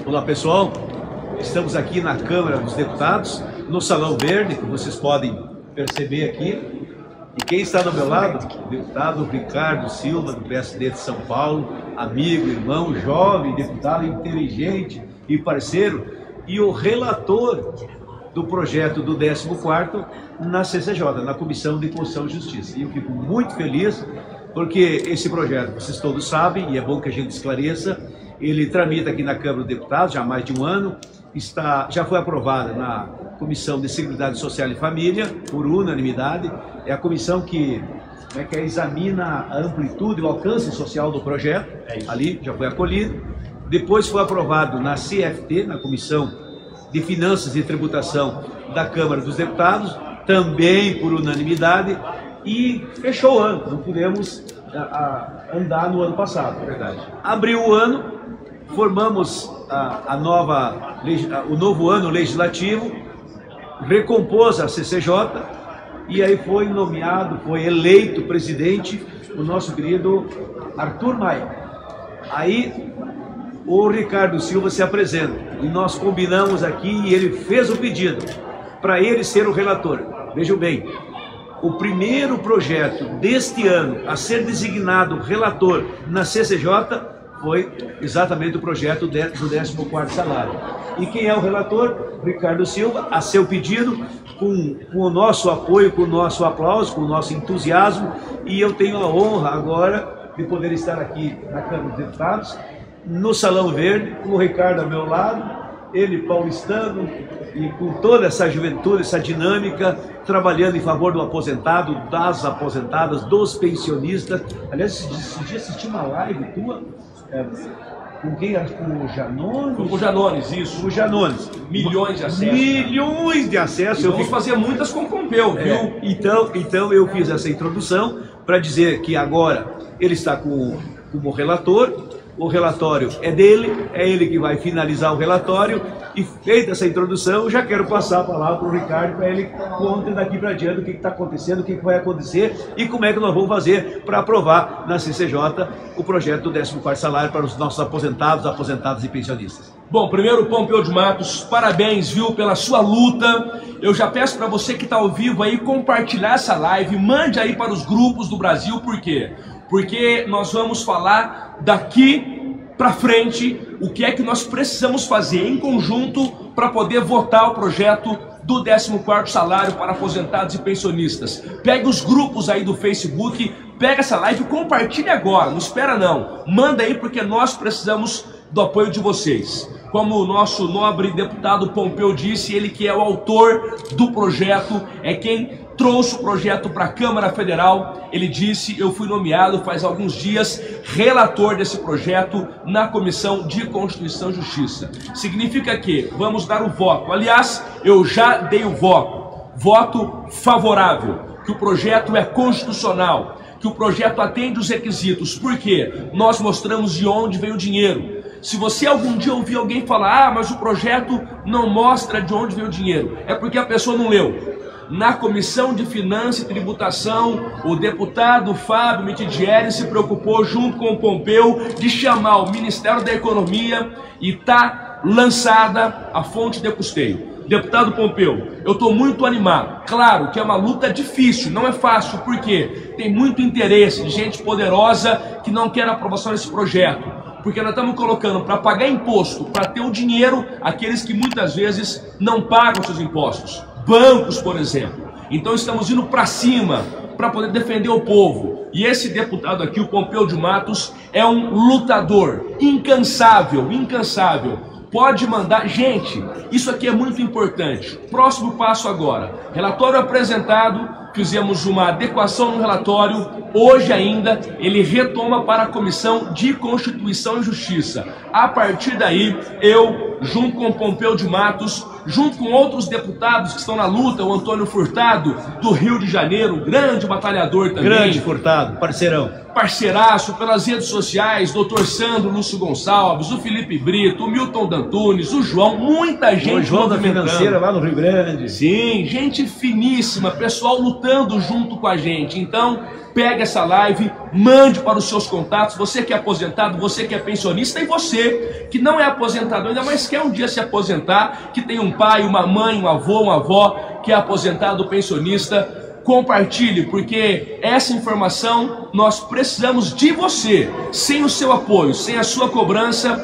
Olá pessoal, estamos aqui na Câmara dos Deputados, no Salão Verde, que vocês podem perceber aqui. E quem está do meu lado? O deputado Ricardo Silva, do PSD de São Paulo, amigo, irmão, jovem, deputado inteligente e parceiro, e o relator do projeto do 14º na CCJ, na Comissão de Constituição e Justiça. E eu fico muito feliz porque esse projeto, vocês todos sabem, e é bom que a gente esclareça, ele tramita aqui na Câmara dos Deputados já há mais de um ano, já foi aprovado na Comissão de Seguridade Social e Família, por unanimidade. É a comissão que examina a amplitude e o alcance social do projeto, ali já foi acolhido. Depois foi aprovado na CFT, na Comissão de Finanças e Tributação da Câmara dos Deputados, também por unanimidade, e fechou o ano, não pudemos andar no ano passado. Verdade. Abriu o ano, formamos o novo ano legislativo, recompôs a CCJ, e aí foi nomeado, foi eleito presidente o nosso querido Arthur Maia. Aí o Ricardo Silva se apresenta, e nós combinamos aqui, e ele fez o pedido para ele ser o relator. Vejam bem, o primeiro projeto deste ano a ser designado relator na CCJ foi exatamente o projeto do 14º salário. E quem é o relator? Ricardo Silva, a seu pedido, com o nosso apoio, com o nosso aplauso, com o nosso entusiasmo, e eu tenho a honra agora de poder estar aqui na Câmara dos Deputados, no Salão Verde, com o Ricardo ao meu lado, ele paulistano, e com toda essa juventude, essa dinâmica, trabalhando em favor do aposentado, das aposentadas, dos pensionistas. Aliás, esse dia assisti uma live tua, com quem? Com o Janones? Com o Janones, isso. Com o Janones. Milhões de acessos. Milhões de acessos. E vamos fazer muitas com o Pompeu, viu? Então eu fiz essa introdução para dizer que agora ele está como relator, o relatório é dele, é ele que vai finalizar o relatório, e feita essa introdução, eu já quero passar a palavra para o Ricardo, para ele contar daqui para diante o que está acontecendo, o que vai acontecer e como é que nós vamos fazer para aprovar na CCJ o projeto do 14º salário para os nossos aposentados e pensionistas. Bom, primeiro, Pompeu de Matos, parabéns, viu, pela sua luta. Eu já peço para você que está ao vivo aí compartilhar essa live, mande aí para os grupos do Brasil, por quê? Porque nós vamos falar daqui para frente o que é que nós precisamos fazer em conjunto para poder votar o projeto do 14º salário para aposentados e pensionistas. Pegue os grupos aí do Facebook, pega essa live e compartilhe agora, não espera não. Manda aí porque nós precisamos do apoio de vocês. Como o nosso nobre deputado Pompeu disse, ele que é o autor do projeto, é quem trouxe o projeto para a Câmara Federal. Ele disse, eu fui nomeado faz alguns dias relator desse projeto na Comissão de Constituição e Justiça. Significa que vamos dar o voto. Aliás, eu já dei o voto favorável, que o projeto é constitucional, que o projeto atende os requisitos, porque nós mostramos de onde veio o dinheiro. Se você algum dia ouvir alguém falar, mas o projeto não mostra de onde veio o dinheiro, é porque a pessoa não leu. Na Comissão de Finanças e Tributação, o deputado Fábio Mitidieri se preocupou junto com o Pompeu de chamar o Ministério da Economia e está lançada a fonte de custeio. Deputado Pompeu, eu estou muito animado. Claro que é uma luta difícil, não é fácil, porque tem muito interesse de gente poderosa que não quer a aprovação desse projeto. Porque nós estamos colocando para pagar imposto, para ter o dinheiro, aqueles que muitas vezes não pagam seus impostos. Bancos, por exemplo. Então estamos indo para cima para poder defender o povo. E esse deputado aqui, o Pompeu de Matos, é um lutador incansável, incansável. Pode mandar. Gente, isso aqui é muito importante. Próximo passo agora. Relatório apresentado, fizemos uma adequação no relatório. Hoje ainda ele retoma para a Comissão de Constituição e Justiça. A partir daí, eu, junto com o Pompeu de Matos, junto com outros deputados que estão na luta, o Antônio Furtado, do Rio de Janeiro, grande batalhador também. Grande Furtado, parceirão. Parceiraço pelas redes sociais, doutor Sandro Lúcio Gonçalves, o Felipe Brito, o Milton Dantunes, o João, muita gente. O João da Financeira lá no Rio Grande. Sim, gente finíssima, pessoal lutando junto com a gente. Então, pegue essa live, mande para os seus contatos, você que é aposentado, você que é pensionista e você que não é aposentado ainda, mas quer um dia se aposentar, que tem um pai, uma mãe, um avô, uma avó que é aposentado, pensionista. Compartilhe, porque essa informação nós precisamos de você. Sem o seu apoio, sem a sua cobrança,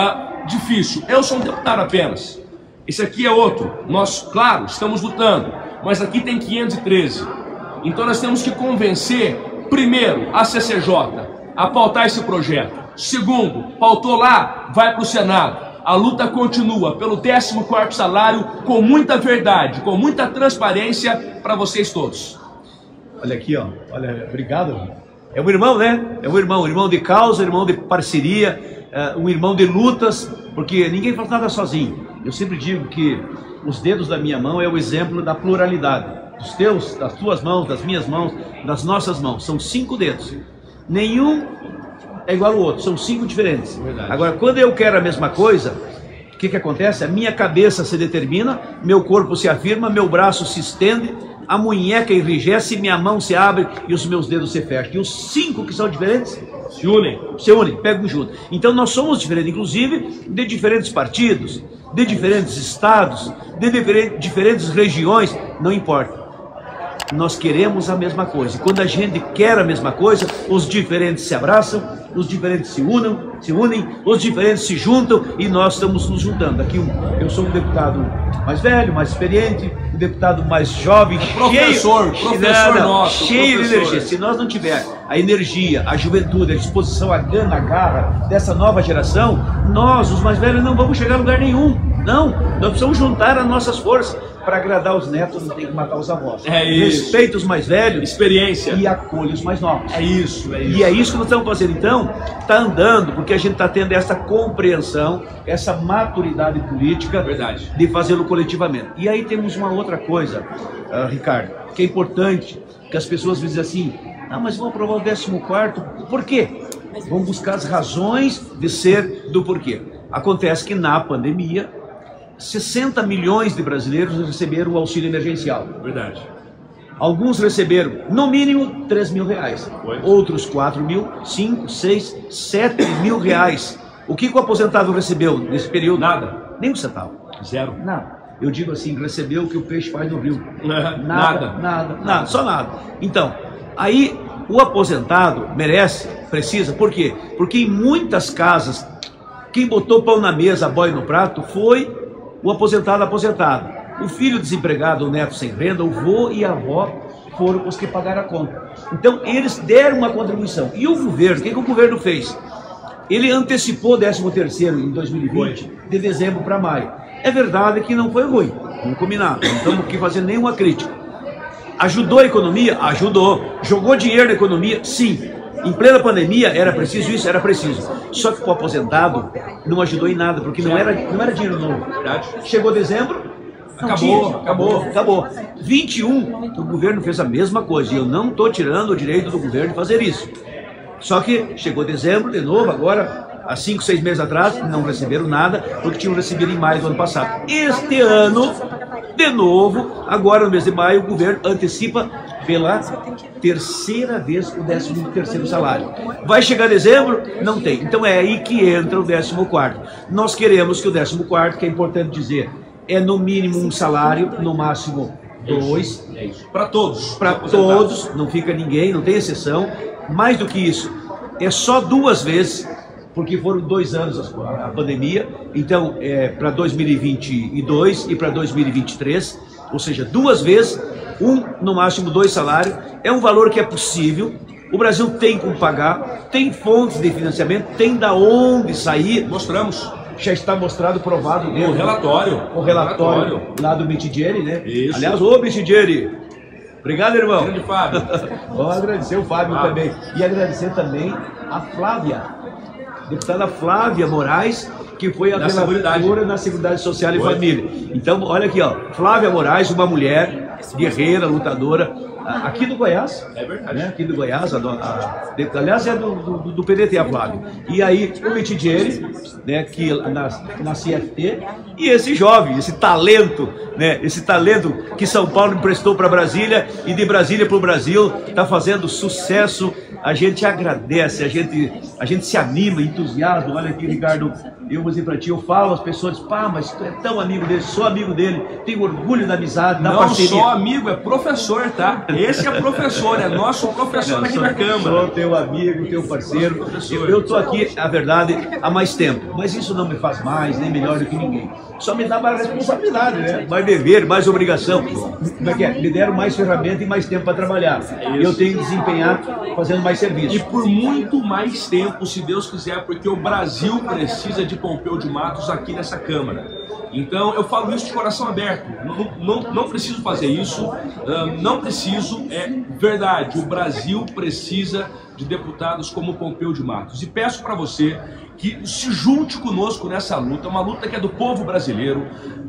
difícil. Eu sou um deputado apenas. Esse aqui é outro. Nós, claro, estamos lutando, mas aqui tem 513. Então nós temos que convencer, primeiro, a CCJ a pautar esse projeto. Segundo, pautou lá, vai para o Senado. A luta continua pelo 14º salário, com muita verdade, com muita transparência para vocês todos. Olha aqui, ó. Olha, obrigado. É um irmão, né? É um irmão de causa, irmão de parceria, um irmão de lutas, porque ninguém faz nada sozinho. Eu sempre digo que os dedos da minha mão é o exemplo da pluralidade. Dos teus, das tuas mãos, das minhas mãos, das nossas mãos. São 5 dedos. Nenhum é igual ao outro, são 5 diferentes. Verdade. Agora, quando eu quero a mesma coisa, o que acontece? A minha cabeça se determina, meu corpo se afirma, meu braço se estende, a munheca enrijece, minha mão se abre e os meus dedos se fecham. E os 5 que são diferentes se unem, pegam junto. Então nós somos diferentes, inclusive de diferentes partidos, de diferentes estados, de diferentes regiões, não importa. Nós queremos a mesma coisa. E quando a gente quer a mesma coisa, os diferentes se abraçam, os diferentes se unem, os diferentes se juntam e nós estamos nos juntando. Aqui eu sou um deputado mais velho, mais experiente, um deputado mais jovem, professor nosso, cheio de energia. Se nós não tiver a energia, a juventude, a disposição, a gana, a garra dessa nova geração, nós, os mais velhos, não vamos chegar a lugar nenhum. Não, nós precisamos juntar as nossas forças. Para agradar os netos, não tem que matar os avós. É isso. Respeita os mais velhos, experiência, e acolhe os mais novos. É isso. E é isso que nós estamos fazendo. Então, está andando, porque a gente está tendo essa compreensão, essa maturidade política. Verdade. De fazê-lo coletivamente. E aí temos uma outra coisa, Ricardo, que é importante, que as pessoas dizem assim, mas vamos aprovar o 14º, por quê? Vamos buscar as razões de ser do porquê. Acontece que na pandemia, 60 milhões de brasileiros receberam o auxílio emergencial. Verdade. Alguns receberam, no mínimo, 3 mil reais. Outros 4 mil, 5, 6, 7 mil reais. O que o aposentado recebeu nesse período? Nada. Nem um centavo. Zero. Nada. Eu digo assim, recebeu o que o peixe faz no rio. Nada. Só nada. Então, aí o aposentado merece, precisa, por quê? Porque em muitas casas, quem botou pão na mesa, boia no prato, foi o aposentado. O filho desempregado, o neto sem renda, o vô e a avó foram os que pagaram a conta. Então eles deram uma contribuição. E o governo, o que o governo fez? Ele antecipou o 13º em 2020, de dezembro para maio. É verdade que não foi ruim, vamos combinar, não estamos aqui fazendo nenhuma crítica. Ajudou a economia? Ajudou. Jogou dinheiro na economia? Sim. Em plena pandemia, era preciso isso? Era preciso. Só que para o aposentado não ajudou em nada, porque não era dinheiro novo. Chegou dezembro, acabou. 21, o governo fez a mesma coisa, e eu não estou tirando o direito do governo de fazer isso. Só que chegou dezembro, de novo, agora, há 5, 6 meses atrás, não receberam nada, porque tinham recebido em maio do ano passado. Este ano, de novo, agora no mês de maio, o governo antecipa pela terceira vez o 13º salário. Vai chegar dezembro? Não tem. Então é aí que entra o 14º. Nós queremos que o 14º, que é importante dizer, é no mínimo um salário, no máximo 2. É isso. Para todos. Para todos, não fica ninguém, não tem exceção. Mais do que isso, é só 2 vezes, porque foram 2 anos a pandemia, então é para 2022 e para 2023, ou seja, 2 vezes, no máximo 2 salários, é um valor que é possível, o Brasil tem como pagar, tem fontes de financiamento, tem da onde sair. Mostramos. Já está mostrado, provado. O relatório. O relatório lá do Mitidieri, né? Isso. Aliás, ô Mitidieri, obrigado, irmão. Grande Fábio. Vamos agradecer o Fábio também. E agradecer também a Flávia, deputada Flávia Moraes, que foi a relatora na Seguridade Social e Família. Então, olha aqui, ó, Flávia Moraes, uma mulher guerreira, lutadora, aqui do Goiás. É verdade. Né? Aqui do Goiás, aliás, é do PDT, a Flávio. E aí o Mitidieri, né, que na CFT, e esse jovem, esse talento, né, esse talento que São Paulo emprestou para Brasília e de Brasília para o Brasil, está fazendo sucesso. A gente agradece, a gente se anima, entusiasma. Olha aqui, Ricardo, eu vou dizer para ti, eu falo, as pessoas, pá, mas tu é tão amigo dele, sou amigo dele, tenho orgulho da amizade, da parceria. Não só amigo, é professor, tá? Esse é professor, é nosso professor aqui na Câmara. Sou teu amigo, teu parceiro. Eu estou aqui, na verdade, há mais tempo, mas isso não me faz mais, nem melhor do que ninguém. Só me dá mais responsabilidade, né? Mais dever, mais obrigação. Como é que é? Me deram mais ferramenta e mais tempo para trabalhar. Eu tenho que desempenhar fazendo mais serviço. E por muito mais tempo, se Deus quiser, porque o Brasil precisa de Pompeu de Matos aqui nessa Câmara. Então eu falo isso de coração aberto, não preciso fazer isso, não preciso, é verdade, o Brasil precisa de deputados como Pompeu de Matos. E peço para você que se junte conosco nessa luta, uma luta que é do povo brasileiro.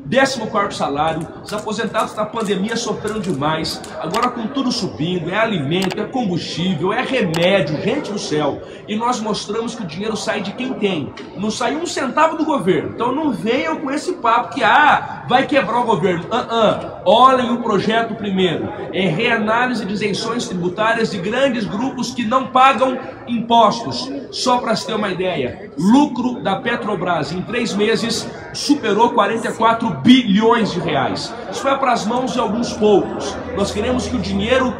14º salário, os aposentados na pandemia sofrendo demais, agora com tudo subindo, é alimento, é combustível, é remédio, gente do céu. E nós mostramos que o dinheiro sai de quem tem, não sai um centavo do governo. Então não venham com esse papo que vai quebrar o governo. Olhem o projeto primeiro, é reanálise de isenções tributárias de grandes grupos que não pagam impostos. Só para se ter uma ideia, lucro da Petrobras em 3 meses superou 44 bilhões de reais. Isso vai para as mãos de alguns poucos. Nós queremos que o dinheiro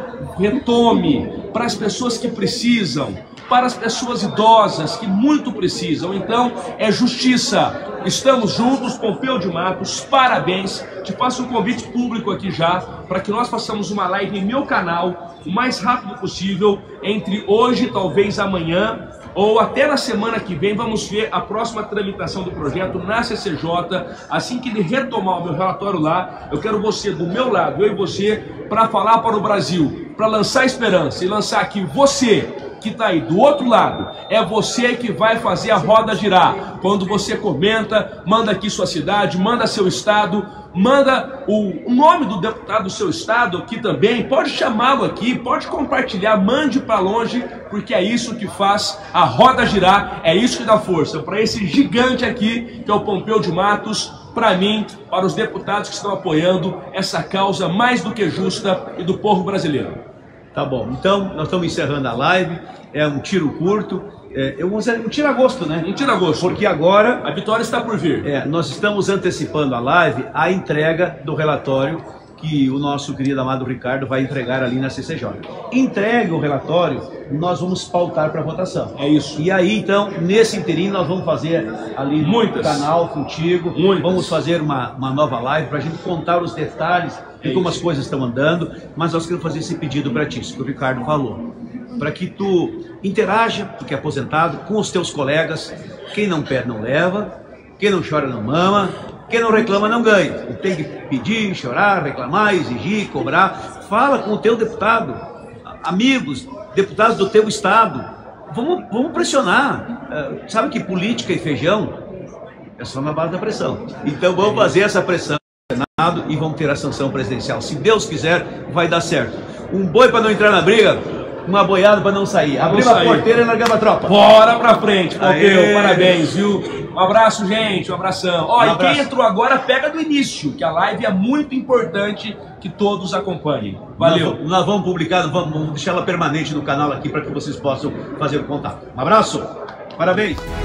retome para as pessoas que precisam, para as pessoas idosas que muito precisam. Então é justiça. Estamos juntos, Pompeu de Matos, parabéns. Te faço um convite público aqui já, para que nós façamos uma live em meu canal o mais rápido possível, entre hoje, talvez amanhã, ou até na semana que vem. Vamos ver a próxima tramitação do projeto na CCJ. Assim que ele retomar o meu relatório lá, eu quero você do meu lado, eu e você, para falar para o Brasil, para lançar esperança e lançar aqui você que está aí do outro lado. É você que vai fazer a roda girar. Quando você comenta, manda aqui sua cidade, manda seu estado, manda o nome do deputado do seu estado aqui também, pode chamá-lo aqui, pode compartilhar, mande para longe, porque é isso que faz a roda girar, é isso que dá força para esse gigante aqui, que é o Pompeu de Matos, para mim, para os deputados que estão apoiando essa causa mais do que justa e do povo brasileiro. Tá bom, então nós estamos encerrando a live, é um tiro curto, eu vou dizer um tira-gosto, né? Um tira-gosto. Porque agora a vitória está por vir. Nós estamos antecipando a live, a entrega do relatório que o nosso querido amado Ricardo vai entregar ali na CCJ. Entregue o relatório, nós vamos pautar para votação. É isso. E aí, então, nesse interim, nós vamos fazer ali no canal contigo, vamos fazer uma nova live para a gente contar os detalhes de como as coisas estão andando, mas nós queremos fazer esse pedido para ti, isso que o Ricardo falou, para que tu interaja, tu que é aposentado, com os teus colegas. Quem não pede não leva, quem não chora não mama, quem não reclama não ganha. Tu tem que pedir, chorar, reclamar, exigir, cobrar. Fala com o teu deputado, amigos, deputados do teu estado. Vamos pressionar. Sabe que política e feijão é só na base da pressão. Então vamos fazer essa pressão no Senado e vamos ter a sanção presidencial. Se Deus quiser, vai dar certo. Um boi para não entrar na briga, uma boiada para não sair. Abrimos a porteira e largamos a tropa. Bora pra frente, Pompeu. Parabéns, viu? Um abraço, gente. Um abração. Ó, e quem entrou agora, pega do início, que a live é muito importante que todos acompanhem. Valeu. Nós vamos publicar, vamos deixar ela permanente no canal aqui para que vocês possam fazer o contato. Um abraço. Parabéns.